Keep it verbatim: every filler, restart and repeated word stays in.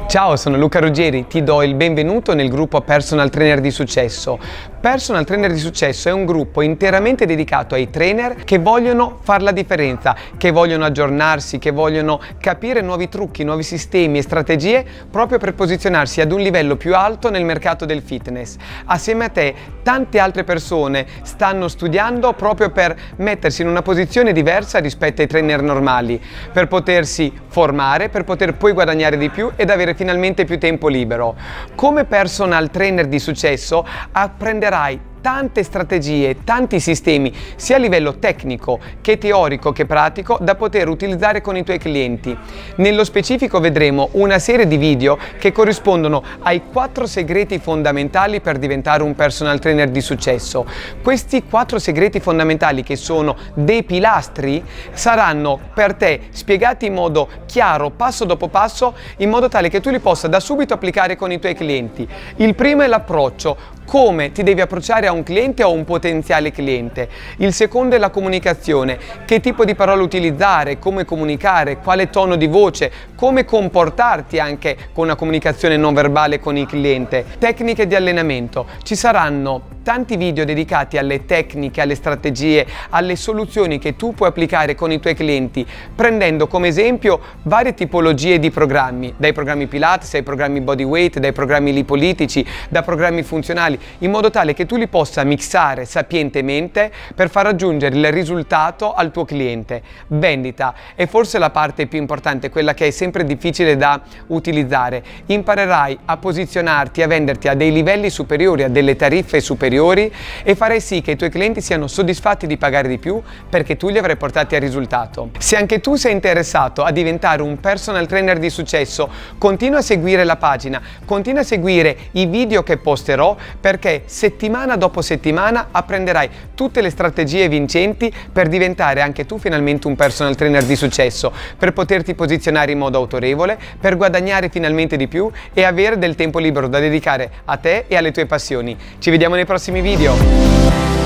Ciao, sono Luca Ruggeri, ti do il benvenuto nel gruppo Personal Trainer di Successo. Personal Trainer di Successo è un gruppo interamente dedicato ai trainer che vogliono fare la differenza, che vogliono aggiornarsi, che vogliono capire nuovi trucchi, nuovi sistemi e strategie proprio per posizionarsi ad un livello più alto nel mercato del fitness. Assieme a te, tante altre persone stanno studiando proprio per mettersi in una posizione diversa rispetto ai trainer normali, per potersi formare, per poter poi guadagnare di più ed avere finalmente più tempo libero. Come personal trainer di successo apprenderai tante strategie, tanti sistemi, sia a livello tecnico che teorico che pratico, da poter utilizzare con i tuoi clienti. Nello specifico vedremo una serie di video che corrispondono ai quattro segreti fondamentali per diventare un personal trainer di successo. Questi quattro segreti fondamentali, che sono dei pilastri, saranno per te spiegati in modo chiaro, passo dopo passo, in modo tale che tu li possa da subito applicare con i tuoi clienti. Il primo è l'approccio. Come ti devi approcciare a un cliente o a un potenziale cliente. Il secondo è la comunicazione, che tipo di parole utilizzare, come comunicare, quale tono di voce, come comportarti anche con una comunicazione non verbale con il cliente. Tecniche di allenamento. Ci saranno tanti video dedicati alle tecniche, alle strategie, alle soluzioni che tu puoi applicare con i tuoi clienti, prendendo come esempio varie tipologie di programmi, dai programmi Pilates ai programmi Bodyweight, dai programmi lipolitici, da programmi funzionali, in modo tale che tu li possa mixare sapientemente per far raggiungere il risultato al tuo cliente. Vendita è forse la parte più importante, quella che è sempre difficile da utilizzare. Imparerai a posizionarti, a venderti a dei livelli superiori, a delle tariffe superiori, e farai sì che i tuoi clienti siano soddisfatti di pagare di più perché tu li avrai portati al risultato. Se anche tu sei interessato a diventare un personal trainer di successo, continua a seguire la pagina, continua a seguire i video che posterò, perché settimana dopo settimana apprenderai tutte le strategie vincenti per diventare anche tu finalmente un personal trainer di successo, per poterti posizionare in modo autorevole, per guadagnare finalmente di più e avere del tempo libero da dedicare a te e alle tue passioni. Ci vediamo nei prossimi video.